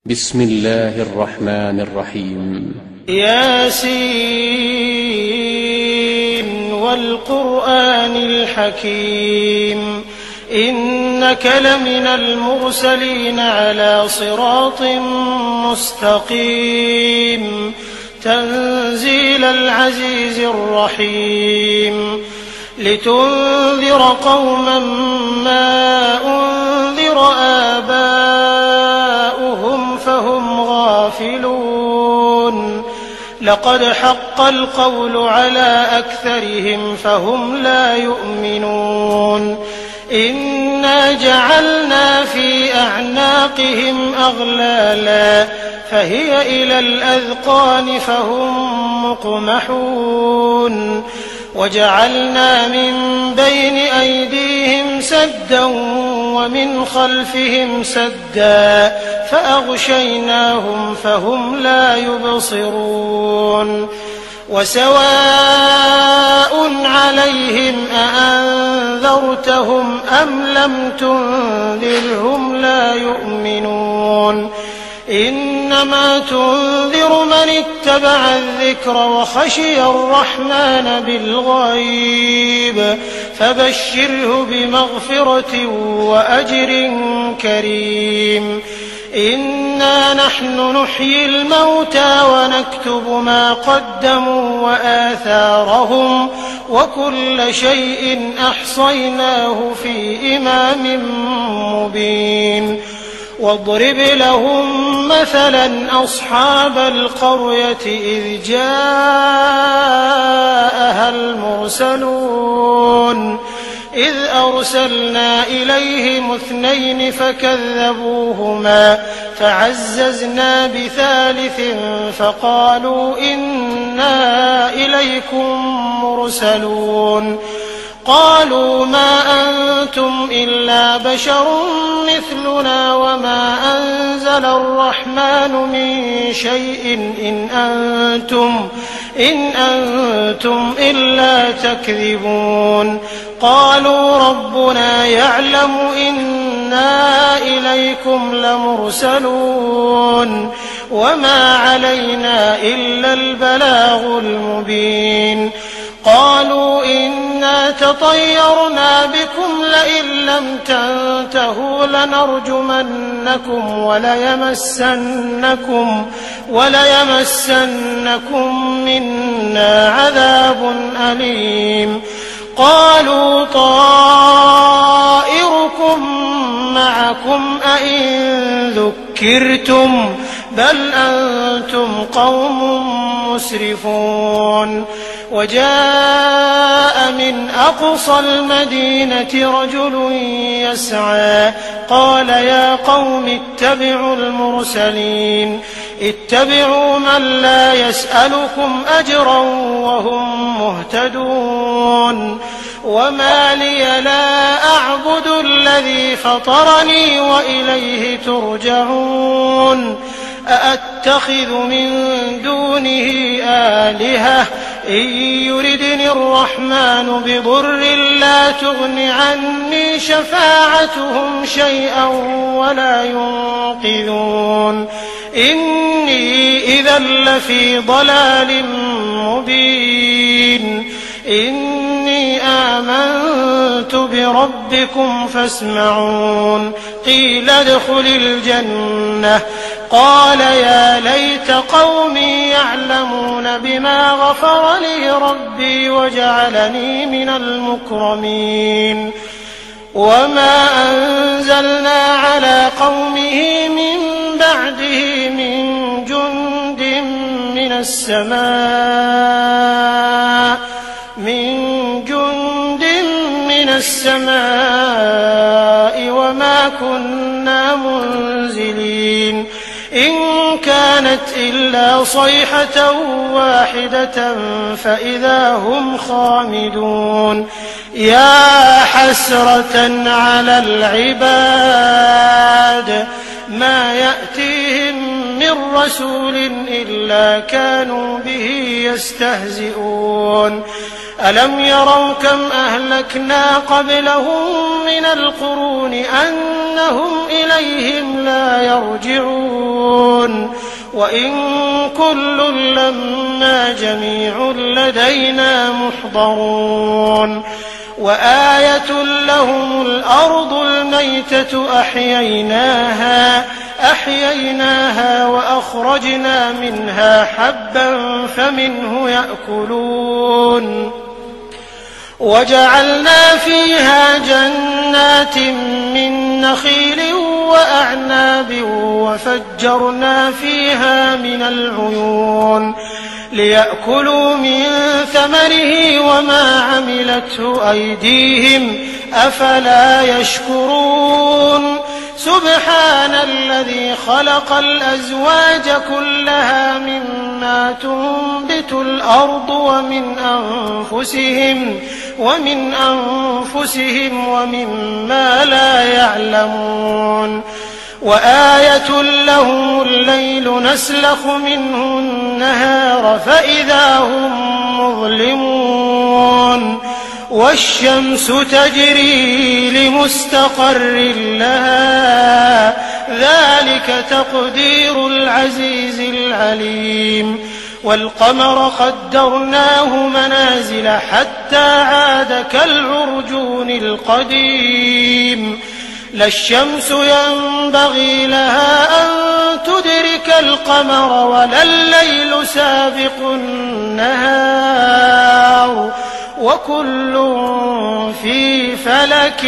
بسم الله الرحمن الرحيم. ياسين والقرآن الحكيم إنك لمن المرسلين على صراط مستقيم تنزيل العزيز الرحيم لتنذر قوما ما أنذر آباؤهم فهم غافلون لقد حق القول على أكثرهم فهم لا يؤمنون إنا جعلنا في أعناقهم أغلالا فهي إلى الأذقان فهم مقمحون وجعلنا من بين أيديهم سدا ومن خلفهم سدا فأغشيناهم فهم لا يبصرون وسواء عليهم أأنذرتهم أم لم تنذرهم لا يؤمنون إنما تنذر من اتبع الذكر وخشي الرحمن بالغيب فبشره بمغفرة وأجر كريم إنا نحن نحيي الموتى ونكتب ما قدموا وآثارهم وكل شيء أحصيناه في إمام مبين واضرب لهم مثلا أصحاب القرية إذ جاءها المرسلون إذ أرسلنا إليهم 2 فكذبوهما فعززنا بثالث فقالوا إنا إليكم مرسلون قالوا ما أنتم إلا بشر مثلنا وما أنزل الرحمن من شيء إن أنتم إلا تكذبون قالوا ربنا يعلم إنا إليكم لمرسلون وما علينا إلا البلاغ المبين قالوا إنا تطيرنا بكم لئن لم تنتهوا لنرجمنكم وليمسنكم منا عذاب أليم قالوا طائركم معكم أئن ذكرتم بل أنتم قوم مسرفون وجاء من أقصى المدينة رجل يسعى قال يا قوم اتبعوا المرسلين اتبعوا من لا يسألكم أجرا وهم مهتدون وما لي لا أعبد الذي فطرني وإليه ترجعون أأتخذ من دونه آلهة إن يردني الرحمن بضر لا تغن عني شفاعتهم شيئا ولا ينقذون إني إذا لفي ضلال مبين إني آمنت بربكم فاسمعون قيل ادخل الجنة قال يا ليت قومي يعلمون بما غفر لي ربي وجعلني من المكرمين وما أنزلنا على قومه من بعده من جند من السماء وما كنا منزلين إن كانت إلا صيحة واحدة فإذا هم خامدون يا حسرة على العباد ما يأتيهم من رسول إلا كانوا به يستهزئون ألم يروا كم أهلكنا قبلهم من القرون أنهم إليهم لا يرجعون وإن كل لما جميع لدينا محضرون وآية لهم الأرض الميتة أحييناها وأخرجنا منها حبا فمنه يأكلون وجعلنا فيها جنات من نخيل وأعناب وفجرنا فيها من العيون ليأكلوا من ثمره وما عملته أيديهم أفلا يشكرون سبحان الذي خلق الأزواج كلها مما تنبت الأرض ومن أنفسهم ومما لا يعلمون وآية لهم الليل نسلخ منه النهار فإذا هم مظلمون والشمس تجري لمستقر لها ذلك تقدير العزيز العليم والقمر قدرناه منازل حتى عاد كالعرجون القديم لا الشمس ينبغي لها أن تدرك القمر ولا الليل سابق النهار وكل في فلك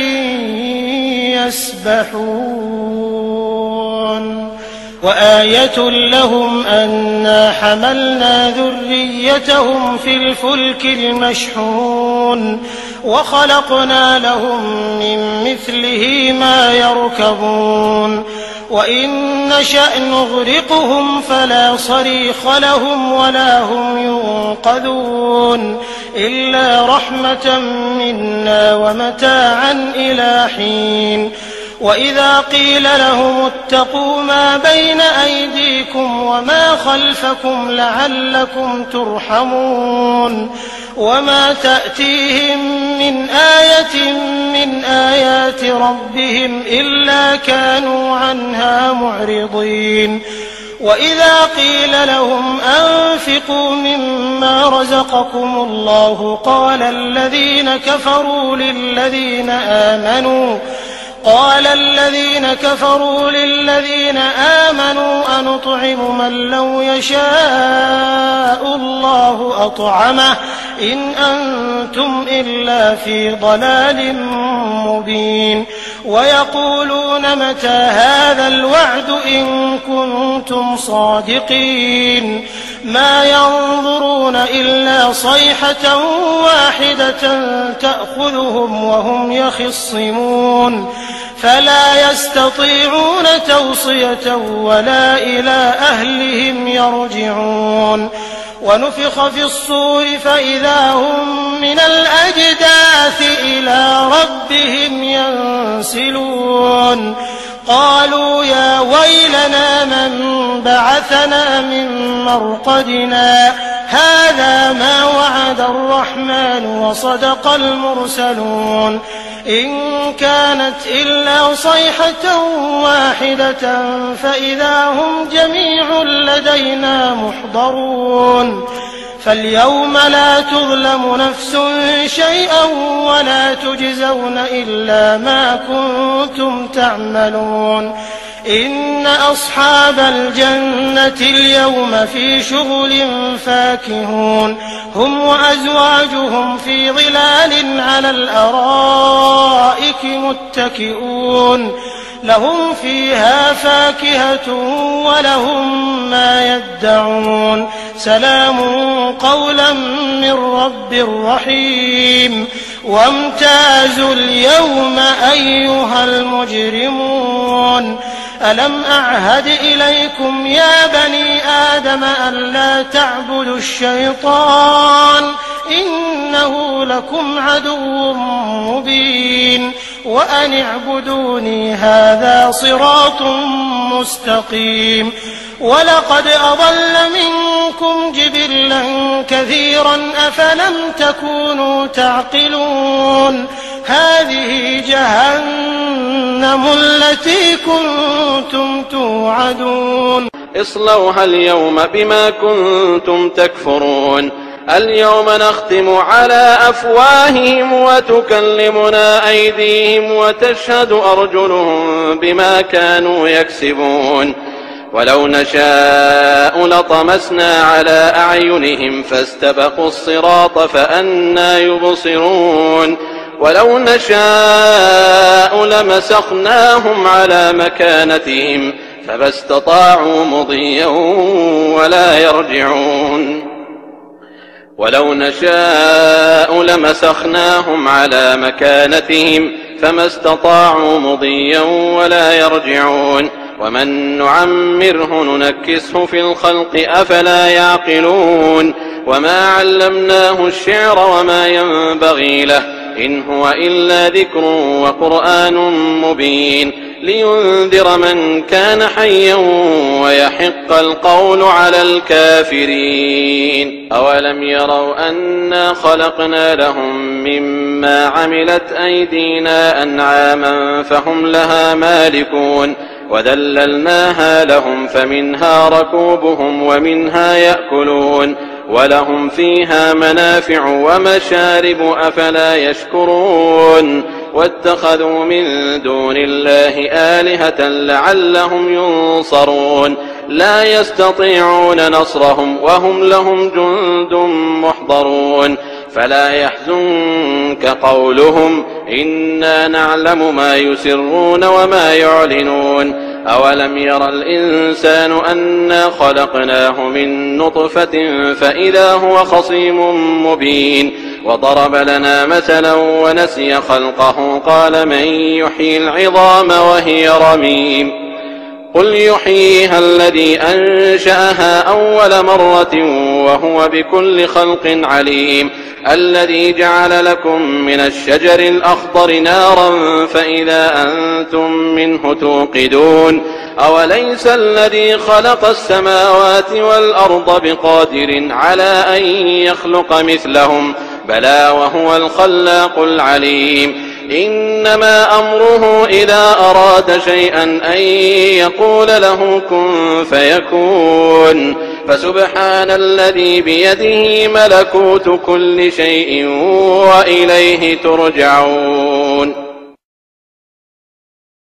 يسبحون وآية لهم أنا حملنا ذريتهم في الفلك المشحون وخلقنا لهم من مثله ما يركبون وإن نشأ نغرقهم فلا صريخ لهم ولا هم ينقذون إلا رحمة منا ومتاعا إلى حين وإذا قيل لهم اتقوا ما بين أيديكم وما خلفكم لعلكم ترحمون وما تأتيهم من آية من آيات ربهم إلا كانوا عنها معرضين وإذا قيل لهم أنفقوا مما رزقكم الله قال الذين كفروا للذين آمنوا أنطعم من لو يشاء الله أطعمه إن أنتم إلا في ضلال مبين ويقولون متى هذا الوعد إن كنتم صادقين ما ينظرون إلا صيحة واحدة تأخذهم وهم يخصمون فلا يستطيعون توصية ولا إلى أهلهم يرجعون ونفخ في الصور فإذا هم من الأجداث إلى ربهم ينسلون قالوا يا ويلنا من بعثنا من مرقدنا هذا ما وعد الرحمن وصدق المرسلون إن كانت إلا صيحة واحدة فإذا هم جميع لدينا محضرون فاليوم لا تظلم نفس شيئا ولا تجزون إلا ما كنتم تعملون إن أصحاب الجنة اليوم في شغل فاكهون هم وأزواجهم في ظلال على الأرائك متكئون لهم فيها فاكهة ولهم ما يدعون سلام قولا من رب رحيم وامتازوا اليوم أيها المجرمون ألم أعهد إليكم يا بني آدم ألا تعبدوا الشيطان إنه لكم عدو مبين وأن اعبدوني هذا صراط مستقيم ولقد أضل منكم جبلا كثيرا أفلم تكونوا تعقلون هذه جهنم التي كنتم توعدون اصلوها اليوم بما كنتم تكفرون اليوم نختم على أفواههم وتكلمنا أيديهم وتشهد أرجلهم بما كانوا يكسبون ولو نشاء لطمسنا على أعينهم فاستبقوا الصراط فأنى يبصرون ولو نشاء لمسخناهم على مكانتهم فما استطاعوا مضيا ولا يرجعون ولو نشاء لمسخناهم على مكانتهم فما استطاعوا مضيا ولا يرجعون ومن نعمره ننكسه في الخلق أفلا يعقلون وما علمناه الشعر وما ينبغي له إن هو إلا ذكر وقرآن مبين لينذر من كان حيا ويحق القول على الكافرين أولم يروا أنا خلقنا لهم مما عملت أيدينا أنعاما فهم لها مالكون وذللناها لهم فمنها ركوبهم ومنها يأكلون ولهم فيها منافع ومشارب أفلا يشكرون واتخذوا من دون الله آلهة لعلهم ينصرون لا يستطيعون نصرهم وهم لهم جند محضرون فلا يحزنك قولهم إنا نعلم ما يسرون وما يعلنون أولم ير الإنسان أنا خلقناه من نطفة فإذا هو خصيم مبين وضرب لنا مثلا ونسي خلقه قال من يحيي العظام وهي رميم قل يحييها الذي أنشأها أول مرة وهو بكل خلق عليم الذي جعل لكم من الشجر الأخضر نارا فإذا أنتم منه توقدون أوليس الذي خلق السماوات والأرض بقادر على أن يخلق مثلهم بلى وهو الخلاق العليم إنما أمره إذا أراد شيئا أن يقول له كن فيكون فسبحان الذي بيده ملكوت كل شيء وإليه ترجعون